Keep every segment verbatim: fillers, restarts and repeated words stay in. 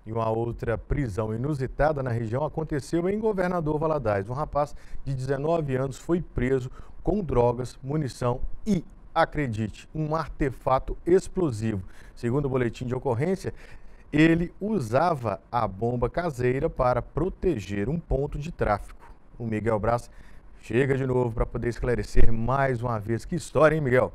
E uma outra prisão inusitada na região aconteceu em Governador Valadares. Um rapaz de dezenove anos foi preso com drogas, munição e, acredite, um artefato explosivo. Segundo o boletim de ocorrência, ele usava a bomba caseira para proteger um ponto de tráfico. O Miguel Braz chega de novo para poder esclarecer mais uma vez. Que história, hein, Miguel?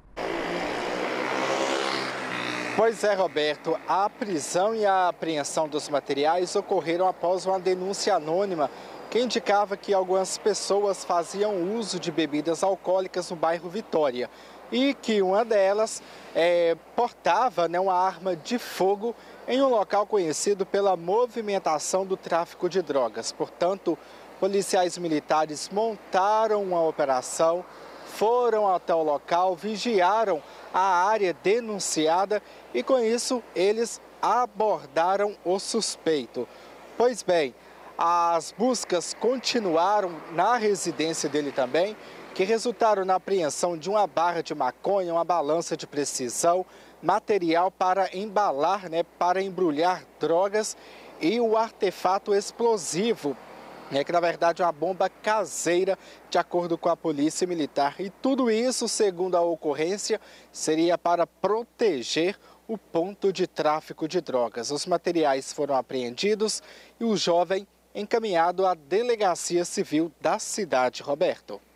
Pois é, Roberto, a prisão e a apreensão dos materiais ocorreram após uma denúncia anônima que indicava que algumas pessoas faziam uso de bebidas alcoólicas no bairro Vitória e que uma delas é, portava né, uma arma de fogo em um local conhecido pela movimentação do tráfico de drogas. Portanto, policiais militares montaram uma operação, foram até o local, vigiaram a área denunciada e, com isso, eles abordaram o suspeito. Pois bem, as buscas continuaram na residência dele também, que resultaram na apreensão de uma barra de maconha, uma balança de precisão, material para embalar, né, para embrulhar drogas e o artefato explosivo, é que na verdade é uma bomba caseira, de acordo com a polícia militar. E tudo isso, segundo a ocorrência, seria para proteger o ponto de tráfico de drogas. Os materiais foram apreendidos e o jovem encaminhado à Delegacia Civil da cidade. Roberto.